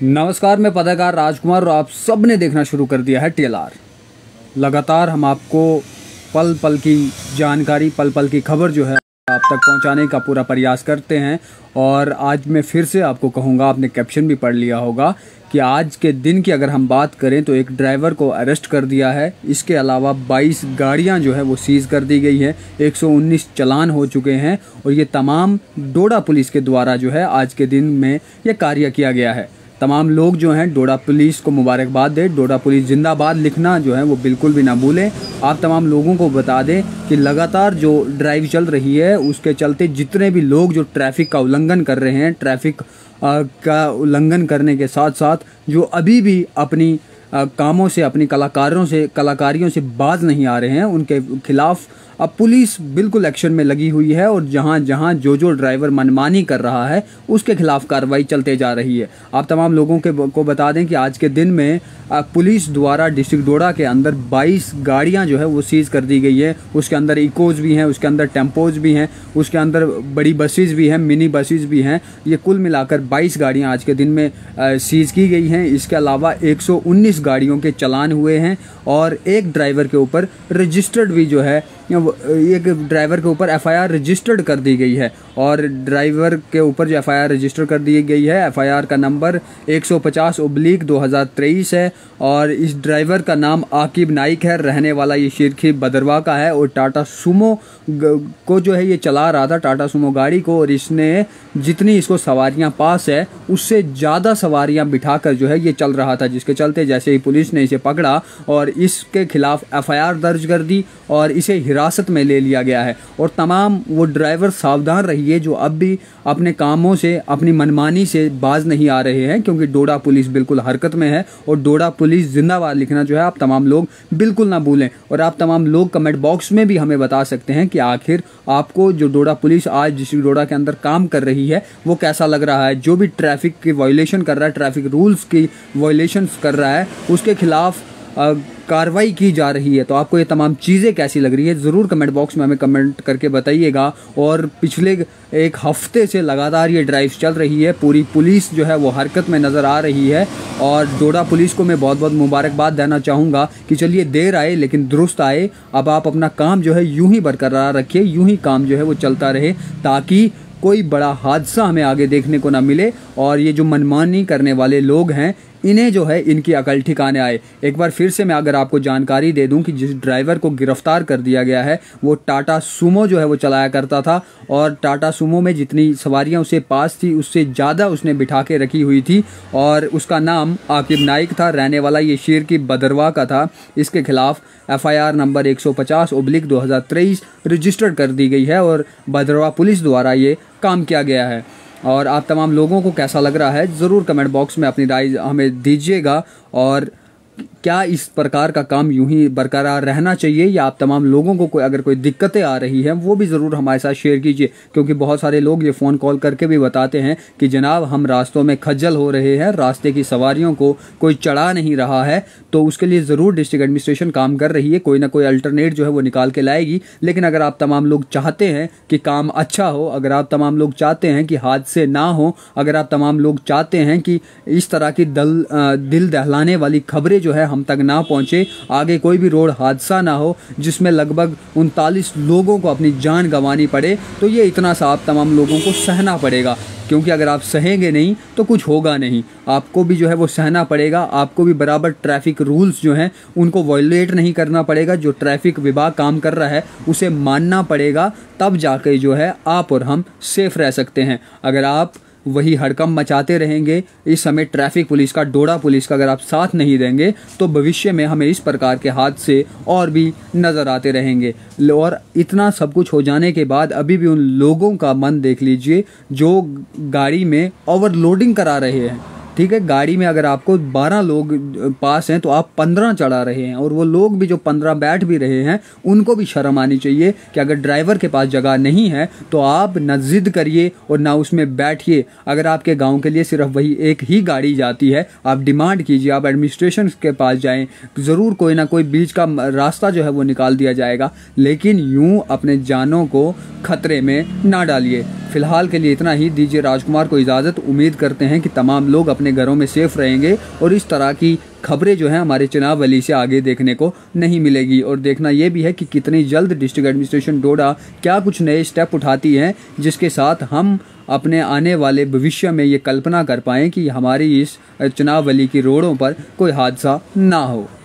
नमस्कार, मैं पत्रकार राजकुमार और आप सब ने देखना शुरू कर दिया है टीएलआर। लगातार हम आपको पल पल की जानकारी, पल पल की खबर जो है आप तक पहुंचाने का पूरा प्रयास करते हैं। और आज मैं फिर से आपको कहूंगा, आपने कैप्शन भी पढ़ लिया होगा कि आज के दिन की अगर हम बात करें तो एक ड्राइवर को अरेस्ट कर दिया है। इसके अलावा 22 गाड़ियां जो है वो सीज़ कर दी गई है, 119 चालान हो चुके हैं और ये तमाम डोडा पुलिस के द्वारा जो है आज के दिन में ये कार्य किया गया है। तमाम लोग जो हैं डोडा पुलिस को मुबारकबाद दें। डोडा पुलिस जिंदाबाद लिखना जो है वो बिल्कुल भी ना भूलें। आप तमाम लोगों को बता दें कि लगातार जो ड्राइव चल रही है उसके चलते जितने भी लोग जो ट्रैफिक का उल्लंघन कर रहे हैं, ट्रैफिक का उल्लंघन करने के साथ साथ जो अभी भी अपनी कामों से, अपनी कलाकारियों से बाज नहीं आ रहे हैं, उनके खिलाफ अब पुलिस बिल्कुल एक्शन में लगी हुई है। और जहां जहां जो ड्राइवर मनमानी कर रहा है उसके खिलाफ कार्रवाई चलते जा रही है। आप तमाम लोगों को बता दें कि आज के दिन में पुलिस द्वारा डिस्ट्रिक्ट डोडा के अंदर 22 गाड़ियां जो है वो सीज कर दी गई है। उसके अंदर इकोज भी हैं, उसके अंदर टेम्पोज भी हैं, उसके अंदर बड़ी बसेस भी हैं, मिनी बसेस भी हैं। ये कुल मिलाकर 22 गाड़ियां आज के दिन में सीज की गई हैं। इसके अलावा 119 गाड़ियों के चालान हुए हैं और एक ड्राइवर के ऊपर रजिस्टर्ड भी जो है, एक ड्राइवर के ऊपर एफआईआर रजिस्टर्ड कर दी गई है। और ड्राइवर के ऊपर जो एफआईआर रजिस्टर कर दी गई है, एफआईआर का नंबर 150/2023 है और इस ड्राइवर का नाम आकिब नाइक है। रहने वाला ये शिरखी बदरवा का है और टाटा सुमो को जो है ये चला रहा था, टाटा सुमो गाड़ी को। और इसने जितनी इसको सवारियां पास है उससे ज़्यादा सवारियां बिठाकर जो है ये चल रहा था, जिसके चलते जैसे ही पुलिस ने इसे पकड़ा और इसके खिलाफ एफआईआर दर्ज कर दी और इसे हिरासत में ले लिया गया है। और तमाम वो ड्राइवर सावधान रहिए जो अब भी अपने कामों से, अपनी मनमानी से बाज नहीं आ रहे हैं, क्योंकि डोडा पुलिस बिल्कुल हरकत में है। और डोडा पुलिस जिंदाबाद लिखना जो है आप तमाम लोग बिल्कुल ना भूलें। और आप तमाम लोग कमेंट बॉक्स में भी हमें बता सकते हैं कि आखिर आपको जो डोडा पुलिस आज डिस्ट्रिक्ट डोडा के अंदर काम कर रही है वो कैसा लग रहा है। जो भी ट्रैफिक की वायलेशन कर रहा है, ट्रैफिक रूल्स की वायलेशन कर रहा है, उसके खिलाफ कार्रवाई की जा रही है, तो आपको ये तमाम चीज़ें कैसी लग रही है ज़रूर कमेंट बॉक्स में हमें कमेंट करके बताइएगा। और पिछले एक हफ्ते से लगातार ये ड्राइव चल रही है, पूरी पुलिस जो है वो हरकत में नज़र आ रही है। और डोडा पुलिस को मैं बहुत बहुत मुबारकबाद देना चाहूँगा कि चलिए देर आए लेकिन दुरुस्त आए। अब आप अपना काम जो है यूं ही बरकरार रखिए, यूं ही काम जो है वो चलता रहे, ताकि कोई बड़ा हादसा हमें आगे देखने को ना मिले। और ये जो मनमानी करने वाले लोग हैं इन्हें जो है इनकी अकल ठिकाने आए। एक बार फिर से मैं अगर आपको जानकारी दे दूं कि जिस ड्राइवर को गिरफ्तार कर दिया गया है वो टाटा सुमो जो है वो चलाया करता था और टाटा सुमो में जितनी सवारियां उसे पास थी उससे ज़्यादा उसने बिठा के रखी हुई थी। और उसका नाम आकिब नाइक था, रहने वाला ये शेर की बदरवा का था। इसके खिलाफ एफआईआर नंबर 150/2023 रजिस्टर्ड कर दी गई है और बदरवा पुलिस द्वारा ये काम किया गया है। और आप तमाम लोगों को कैसा लग रहा है ज़रूर कमेंट बॉक्स में अपनी राय हमें दीजिएगा। और क्या इस प्रकार का काम यूं ही बरकरार रहना चाहिए या आप तमाम लोगों को अगर कोई दिक्कतें आ रही हैं वो भी ज़रूर हमारे साथ शेयर कीजिए, क्योंकि बहुत सारे लोग ये फ़ोन कॉल करके भी बताते हैं कि जनाब हम रास्तों में खज्जल हो रहे हैं, रास्ते की सवारियों को कोई चढ़ा नहीं रहा है। तो उसके लिए ज़रूर डिस्ट्रिक्ट एडमिनिस्ट्रेशन काम कर रही है, कोई ना कोई अल्टरनेट जो है वो निकाल के लाएगी। लेकिन अगर आप तमाम लोग चाहते हैं कि काम अच्छा हो, अगर आप तमाम लोग चाहते हैं कि हादसे ना हो, अगर आप तमाम लोग चाहते हैं कि इस तरह की दिल दहलाने वाली खबरें जो है हम तक ना पहुंचे, आगे कोई भी रोड हादसा ना हो जिसमें लगभग 39 लोगों को अपनी जान गंवानी पड़े, तो ये इतना सा आप तमाम लोगों को सहना पड़ेगा। क्योंकि अगर आप सहेंगे नहीं तो कुछ होगा नहीं, आपको भी जो है वो सहना पड़ेगा। आपको भी बराबर ट्रैफिक रूल्स जो हैं उनको वायलेट नहीं करना पड़ेगा। जो ट्रैफिक विभाग काम कर रहा है उसे मानना पड़ेगा, तब जाके जो है आप और हम सेफ रह सकते हैं। अगर आप वही हड़कंप मचाते रहेंगे, इस समय ट्रैफिक पुलिस का, डोडा पुलिस का अगर आप साथ नहीं देंगे तो भविष्य में हमें इस प्रकार के हादसे और भी नज़र आते रहेंगे। और इतना सब कुछ हो जाने के बाद अभी भी उन लोगों का मन देख लीजिए जो गाड़ी में ओवरलोडिंग करा रहे हैं। ठीक है, गाड़ी में अगर आपको 12 लोग पास हैं तो आप 15 चढ़ा रहे हैं। और वो लोग भी जो 15 बैठ भी रहे हैं उनको भी शर्म आनी चाहिए कि अगर ड्राइवर के पास जगह नहीं है तो आप न जिद करिए और ना उसमें बैठिए। अगर आपके गांव के लिए सिर्फ वही एक ही गाड़ी जाती है, आप डिमांड कीजिए, आप एडमिनिस्ट्रेशन के पास जाएं, ज़रूर कोई ना कोई बीच का रास्ता जो है वो निकाल दिया जाएगा। लेकिन यूं अपने जानों को खतरे में ना डालिए। फिलहाल के लिए इतना ही, दीजिए राजकुमार को इजाज़त। उम्मीद करते हैं कि तमाम लोग अपने अपने घरों में सेफ रहेंगे और इस तरह की खबरें जो हैं हमारे चुनाव वली से आगे देखने को नहीं मिलेगी। और देखना ये भी है कि कितनी जल्द डिस्ट्रिक्ट एडमिनिस्ट्रेशन डोडा क्या कुछ नए स्टेप उठाती है जिसके साथ हम अपने आने वाले भविष्य में ये कल्पना कर पाएँ कि हमारी इस चुनाव वली की रोडों पर कोई हादसा ना हो।